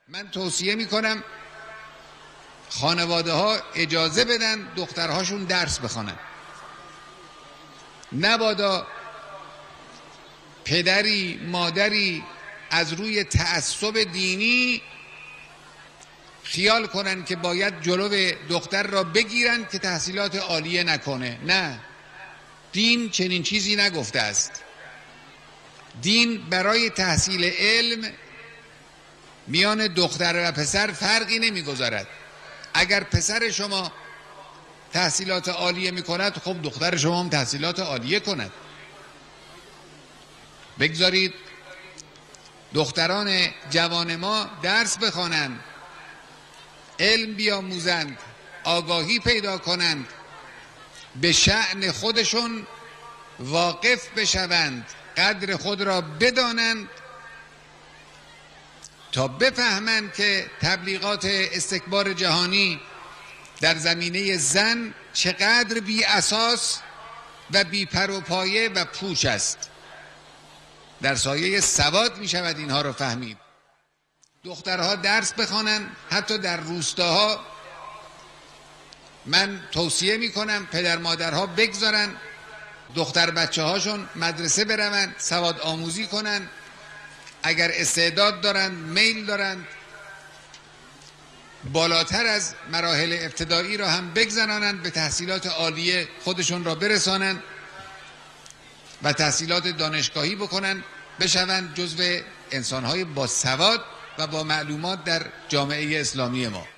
من توصیه میکنم خانواده ها اجازه بدن دخترهاشون درس بخوانن. نبادا پدری مادری از روی تعصب دینی خیال کنن که باید جلو دختر را بگیرن که تحصیلات عالیه نکنه. نه، دین چنین چیزی نگفته است. دین برای تحصیل علم میان دختر و پسر فرقی نمیگذارد. اگر پسر شما تحصیلات عالیه میکند، خب دختر شما هم تحصیلات عالیه کند. بگذارید دختران جوان ما درس بخوانند، علم بیاموزند، آگاهی پیدا کنند، به شأن خودشون واقف بشوند، قدر خود را بدانند تا بفهمند که تبلیغات استکبار جهانی در زمینه زن چقدر بی اساس و بی پر و پایه و پوچ است. در سایه سواد می شود اینها را فهمید. دخترها درس بخوانند، حتی در روستاها من توصیه می کنم پدر مادرها بگذارن دختر بچه هاشون مدرسه بروند، سواد آموزی کنند. اگر استعداد دارند، میل دارند، بالاتر از مراحل ابتدایی را هم بگذرانند، به تحصیلات عالیه خودشون را برسانند و تحصیلات دانشگاهی بکنند، بشوند جزو انسانهای با سواد و با معلومات در جامعه اسلامی ما.